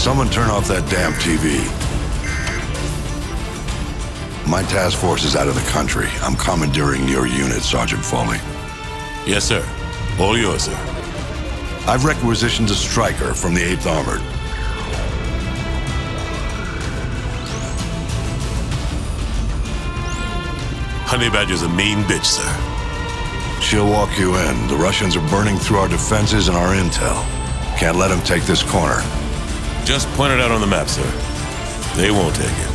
Someone turn off that damn TV. My task force is out of the country. I'm commandeering your unit, Sergeant Foley. Yes, sir. All yours, sir. I've requisitioned a Striker from the 8th Armored. Honey Badger's a mean bitch, sir. She'll walk you in. The Russians are burning through our defenses and our intel. Can't let them take this corner. Just point it out on the map, sir. They won't take it.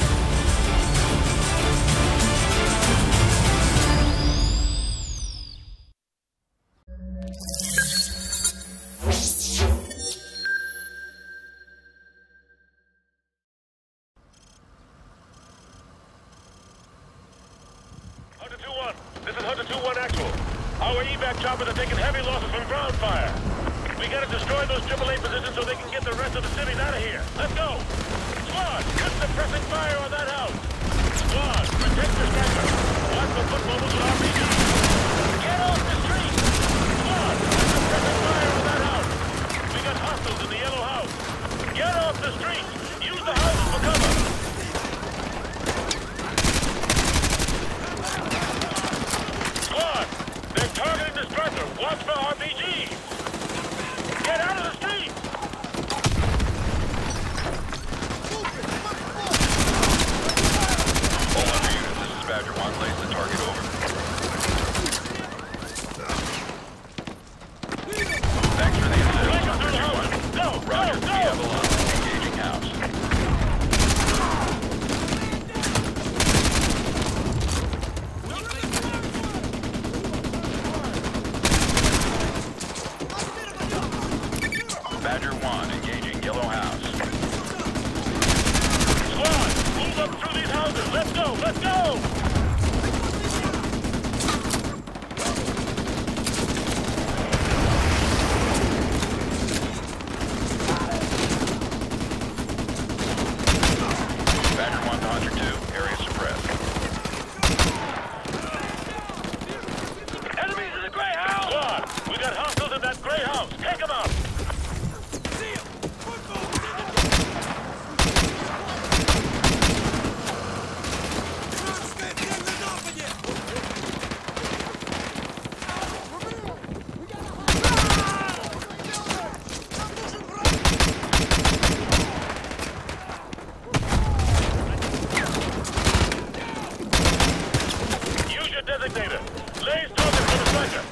This is Hunter 2-1 actual. Our evac choppers are taking heavy losses from ground fire. We gotta destroy those AAA positions so they can get the rest of the cities out of here. Let's go! Squad, quit suppressing fire on that house! Squad, protect the Striker. Watch for foot mobiles with RPGs. Get off the street! Squad, quit suppressing fire on that house! We got hostiles in the yellow house. Get off the street! Use the houses for cover! They're targeting the Striker. Watch for RPGs. Get out of the street! All under units, this is Badger 1. Lays the target over. Thanks for the assist, Badger 1. Go! Roger, Go! we have a lot. Engaging house. Badger 1, engaging yellow house. Squad, move up through these houses. Let's go! Let's go! Badger 1 to Hunter 2, area suppressed. Enemies in the gray house! Squad, we got hostiles in that gray house. Take them out! Designator. Lay's target for the Striker.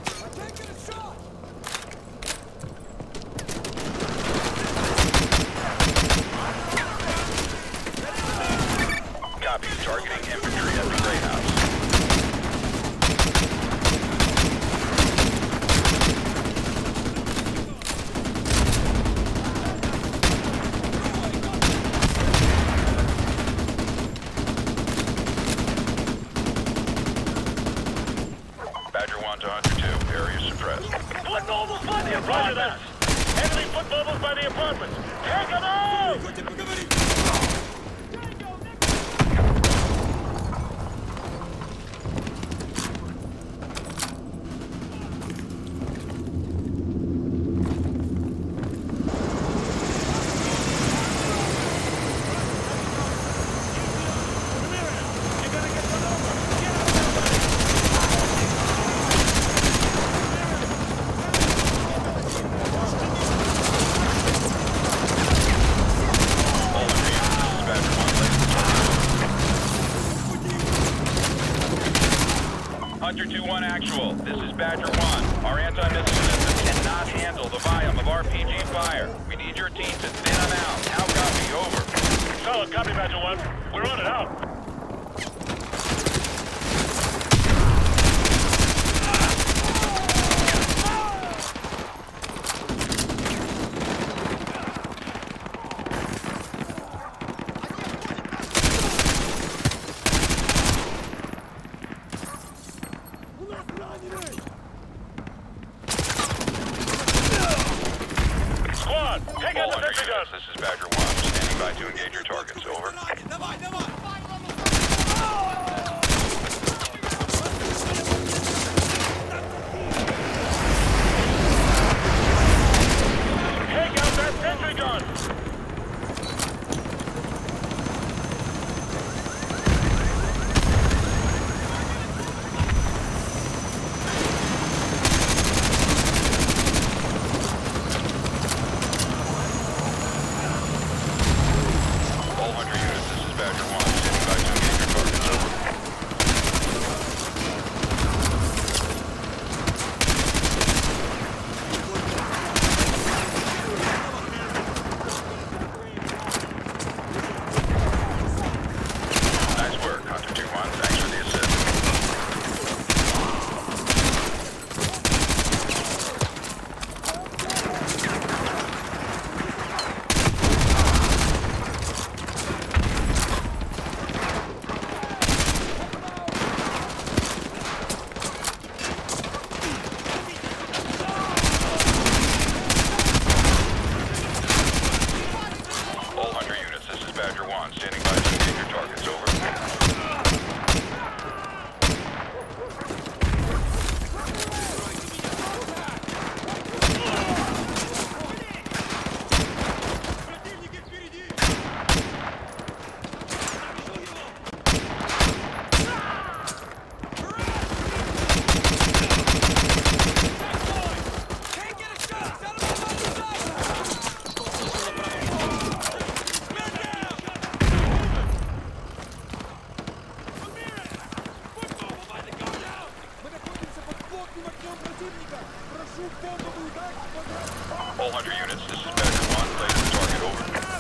Copy, targeting infantry at the Grey House. Badger 1 to Hunter 2, area suppressed. Foot mobiles by the apartments! Enemy foot mobiles by the apartments! Take them out! Hunter 2-1 actual. This is Badger 1. Our anti-missile system cannot handle the volume of RPG fire. We need your team to thin them out. Now copy, over. Solid copy, Badger 1. We're on it out. Squad, take out the sentry guns. This is Badger 1. Standing by to engage your targets. Over. Давай, давай! All 100 units, this is Badger 1. Place the target over.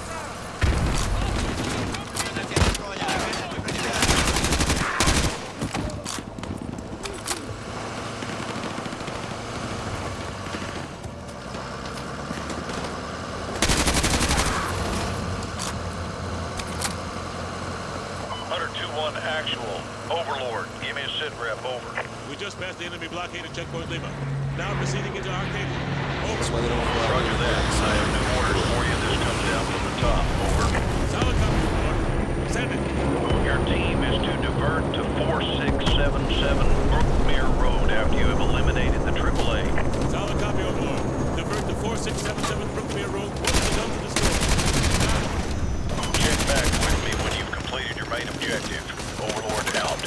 Actual. Overlord, give me a sit rep, over. We just passed the enemy blockade at checkpoint Lima. Now proceeding into Arcadia. Over. Roger that. I have new orders for you. This comes down from the top, over. Solid copy, Lord. Send it. Your team is to divert to 4677 Brookmere Road after you have eliminated the AAA. Solid copy, Overlord. Divert to 4677 Brookmere Road. What's the dump to the store? Check back with me when you've completed your main objective. Overlord out.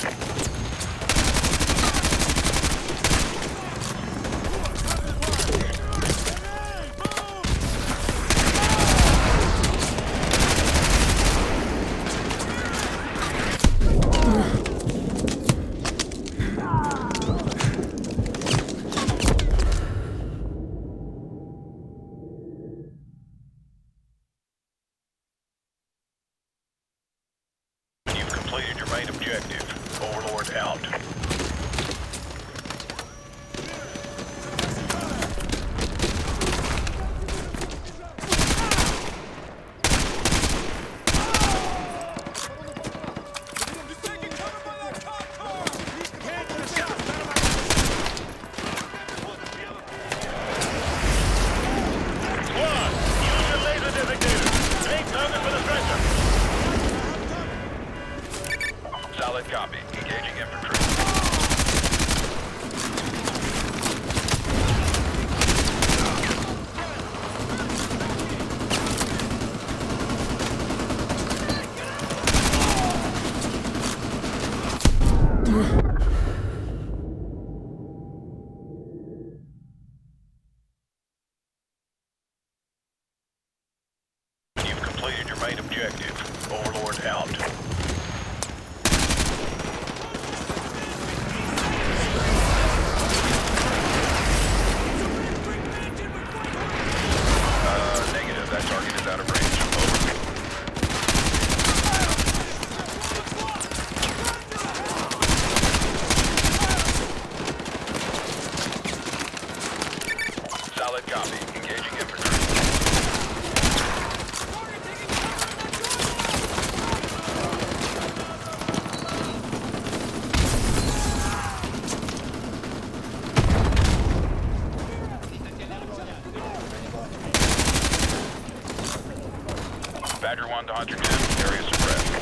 Completed your main objective. Overlord out. Squad, use your laser designator. Take target for the stretcher. Solid copy. Engaging infantry. You've completed your main objective. Overlord out. Negative. That target is out of range. Over. Solid copy. Engaging infantry. Badger 1 to Hunter 2. Area suppressed.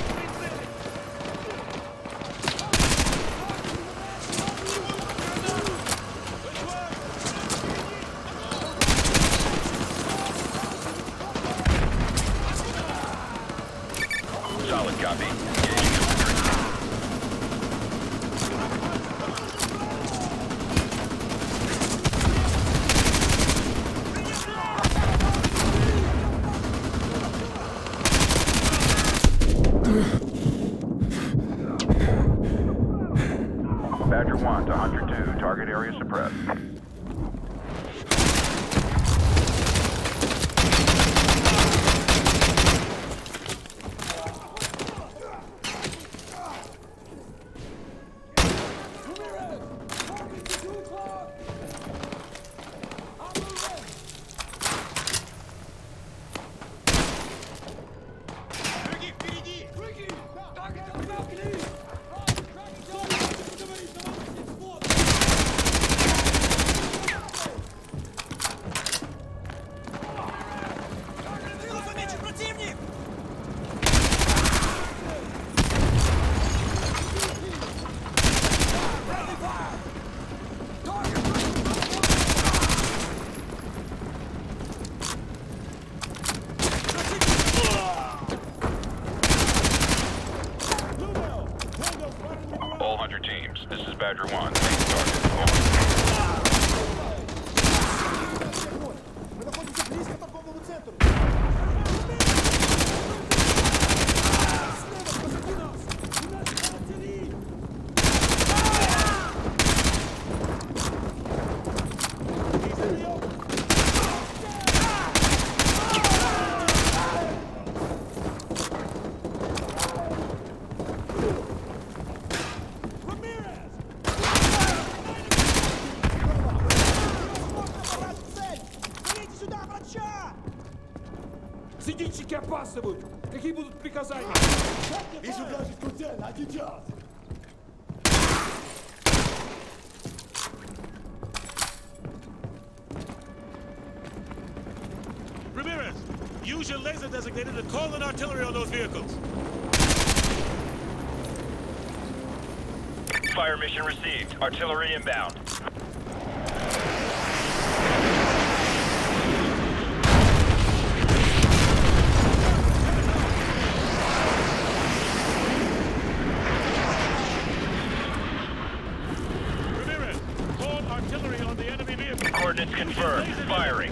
Solid copy. Engaging infantry. Badger 1 to Hunter 2. Target area suppressed. All 100 teams. This is Badger 1. Main target. Over. опасны будут! Какие будут приказания? Вижу вражескую цель, отвечать! Ramirez, use your laser designator to call in artillery on those vehicles. Fire mission received. Artillery inbound. Ramirez, call artillery on the enemy vehicle. Coordinates confirmed. Firing.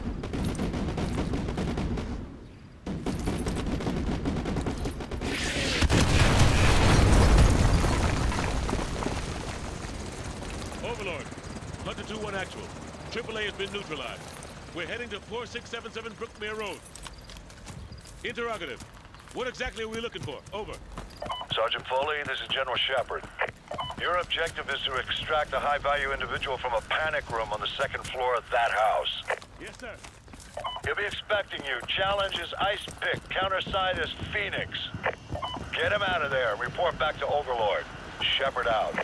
Overlord, Hunter 2-1 actual. AAA has been neutralized. We're heading to 4677 Brookmere Road. Interrogative. What exactly are we looking for? Over. Sergeant Foley, this is General Shepard. Your objective is to extract a high-value individual from a panic room on the second floor of that house. Yes, sir. He'll be expecting you. Challenge is Ice Pick. Counterside is Phoenix. Get him out of there and report back to Overlord. Shepard out.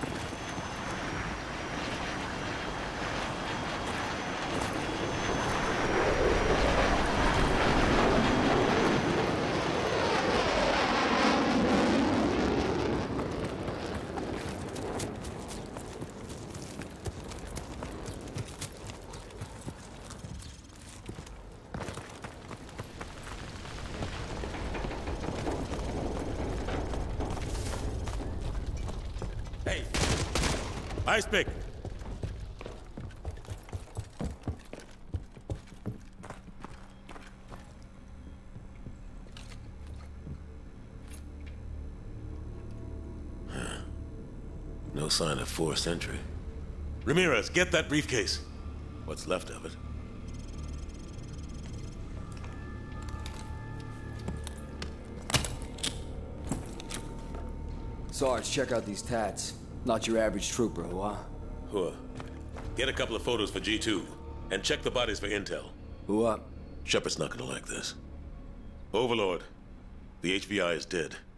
Hey, Ice Pick. No sign of forced entry. Ramirez, get that briefcase. What's left of it? Sarge, check out these tats. Not your average trooper, huh? Whoa. Get a couple of photos for G2, and check the bodies for intel. Who up? Shepard's not gonna like this. Overlord, the HVI is dead.